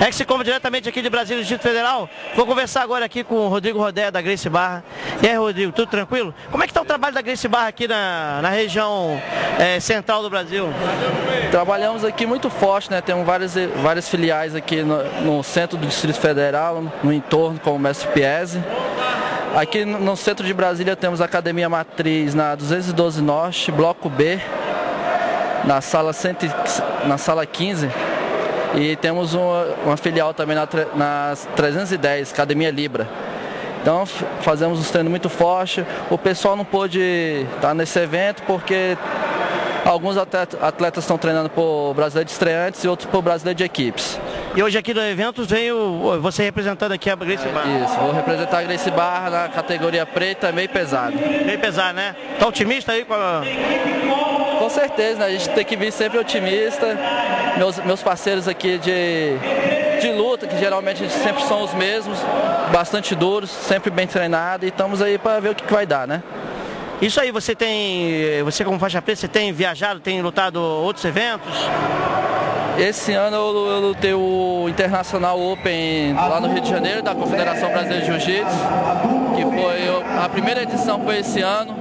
Ex-Combo diretamente aqui de Brasília, Distrito Federal. Vou conversar agora aqui com o Rodrigo Rodé, da Gracie Barra. E aí, Rodrigo, tudo tranquilo? Como é que está o trabalho da Gracie Barra aqui na região central do Brasil? Trabalhamos aqui muito forte, né? Temos várias filiais aqui no centro do Distrito Federal, no entorno, como o Mestre Piese. Aqui no centro de Brasília temos a Academia Matriz na 212 Norte, Bloco B, na sala 15. E temos uma filial também na 310, Academia Libra. Então fazemos os treinos muito fortes. O pessoal não pôde estar nesse evento porque alguns atletas estão treinando por brasileiro de estreantes e outros por brasileiro de equipes. E hoje aqui no evento veio você representando aqui a Gracie Barra. Isso, vou representar a Gracie Barra na categoria preta, meio pesado. Meio pesado, né? Tá otimista aí com a... Com certeza, né? A gente tem que vir sempre otimista. Meus parceiros aqui de luta, que geralmente sempre são os mesmos, bastante duros, sempre bem treinados, e estamos aí para ver o que vai dar, né? Isso aí, você como faixa preta, você tem viajado, tem lutado outros eventos? Esse ano eu lutei o Internacional Open lá no Rio de Janeiro, da Confederação Brasileira de Jiu-Jitsu, que foi a primeira edição foi esse ano.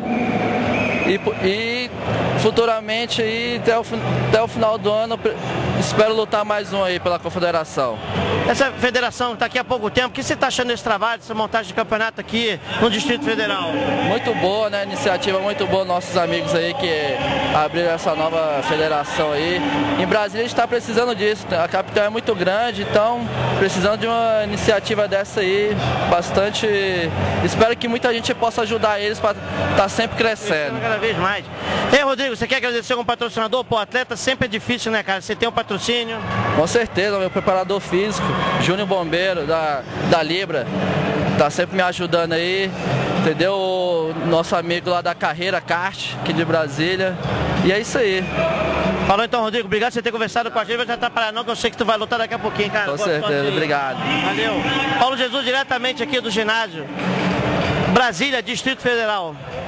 E futuramente aí, até o final do ano, espero lutar mais um aí pela confederação. Essa federação está aqui há pouco tempo, o que você está achando desse trabalho, dessa montagem de campeonato aqui no Distrito Federal? Muito boa, né? Iniciativa muito boa, nossos amigos aí que abriram essa nova federação aí. Em Brasília a gente está precisando disso, a capital é muito grande, então precisando de uma iniciativa dessa aí, bastante. Espero que muita gente possa ajudar eles para estar sempre crescendo. Cada vez mais. Ei, Rodrigo, você quer agradecer como patrocinador? Pô, atleta sempre é difícil, né, cara? Você tem um patrocínio? Com certeza, meu preparador físico, Júnior Bombeiro, da Libra, tá sempre me ajudando aí, entendeu? O nosso amigo lá da Carreira Kart, aqui de Brasília, e é isso aí. Falou então, Rodrigo, obrigado por você ter conversado com a gente, vai já atrapalhar não, que eu sei que tu vai lutar daqui a pouquinho, cara. Com certeza, obrigado. Valeu. Paulo Jesus, diretamente aqui do ginásio, Brasília, Distrito Federal.